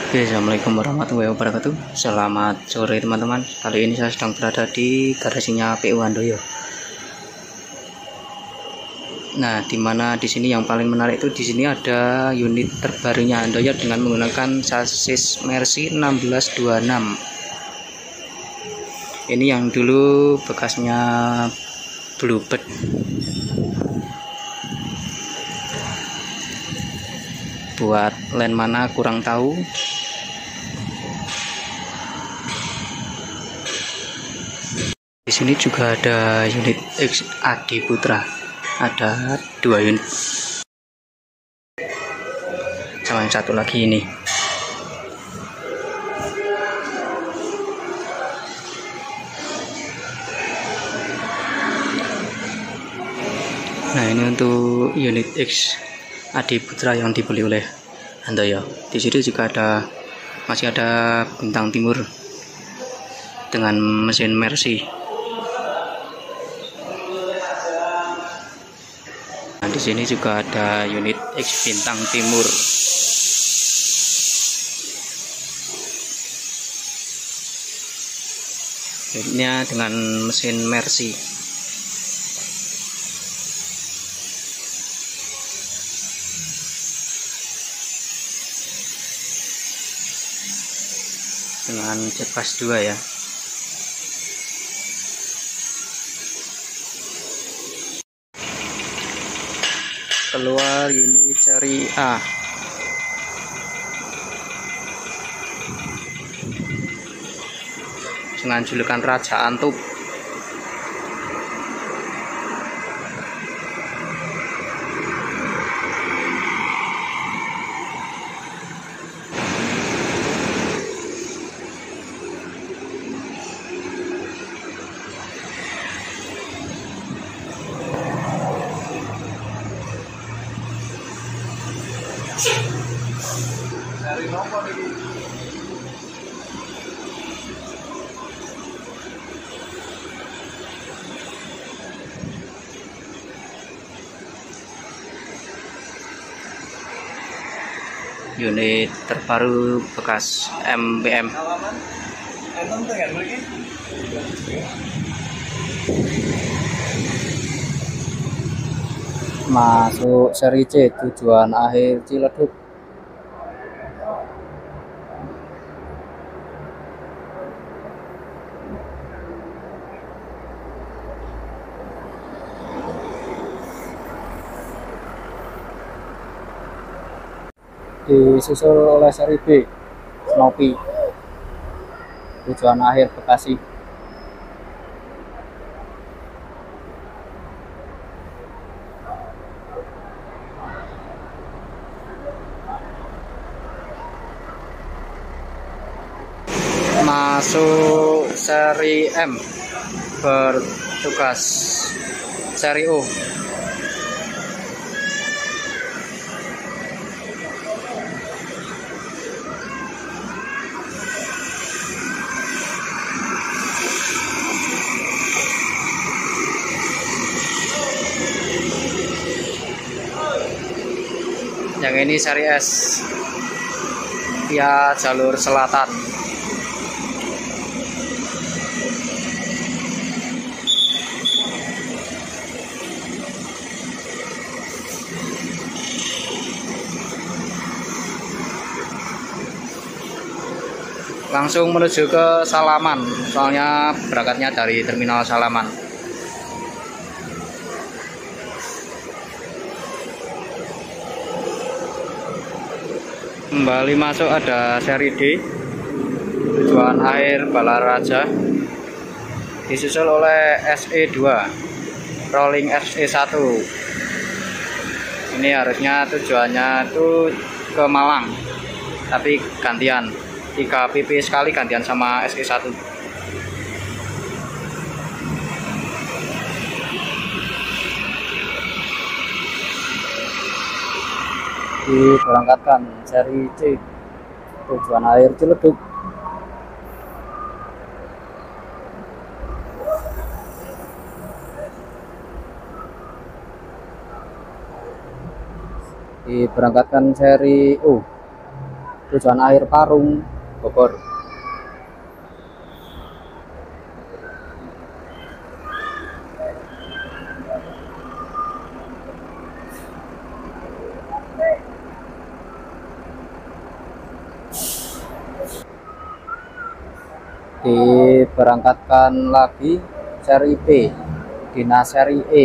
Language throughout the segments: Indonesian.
Oke, assalamualaikum warahmatullahi wabarakatuh. Selamat sore teman-teman. Kali ini saya sedang berada di garasinya PU Handoyo. Nah, dimana di sini yang paling menarik itu di sini ada unit terbarunya Handoyo dengan menggunakan sasis Mercy 1626. Ini yang dulu bekasnya Bluebird. Buat land mana kurang tahu. Di sini juga ada unit X Adi Putra. Ada 2 unit. Sama yang satu lagi ini. Nah, ini untuk unit X Adi Putra yang dibeli oleh Handoyo. Di situ juga masih ada bintang timur dengan mesin Mercy. Nah, di sini juga ada unit X bintang timur. Unitnya dengan mesin Mercy. Dengan cepas 2 ya. Keluar unit seri A. Dengan julukan Raja Antub. Unit terbaru bekas MBM. Masuk seri C, tujuan akhir Ciledug. Disusul oleh seri B, Snoopy, tujuan akhir Bekasi. Masuk seri M, bertugas seri O. Yang ini seri S via jalur selatan. Langsung menuju ke Salaman, soalnya berangkatnya dari terminal Salaman. Kembali masuk ada seri D, tujuan akhir Balaraja, disusul oleh SE2, rolling SE1. Ini harusnya tujuannya tuh ke Malang, tapi gantian 3 PP sekali, gantian sama SE1. Diberangkatkan seri C, tujuan akhir Ciledug. Diberangkatkan seri U, tujuan akhir Parung, Bogor. Diberangkatkan lagi seri B, Dina seri E.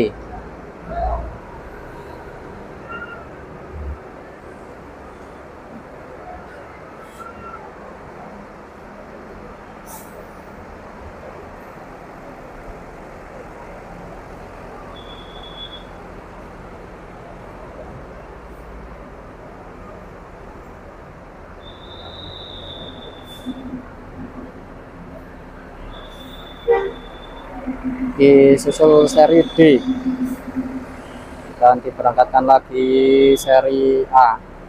Disusul seri D dan diberangkatkan lagi seri A.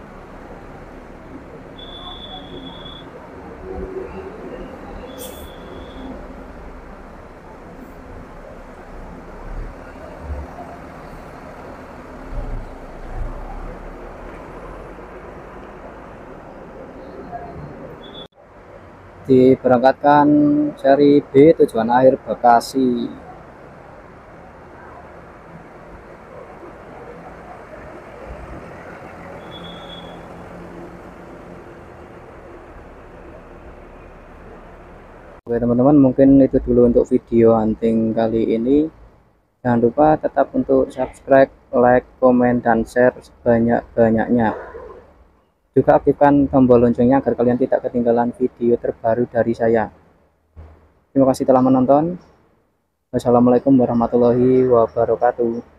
Diberangkatkan seri B tujuan akhir Bekasi. Oke teman-teman, mungkin itu dulu untuk video hunting kali ini. Jangan lupa tetap untuk subscribe, like, komen, dan share sebanyak-banyaknya. Juga aktifkan tombol loncengnya agar kalian tidak ketinggalan video terbaru dari saya. Terima kasih telah menonton. Wassalamualaikum warahmatullahi wabarakatuh.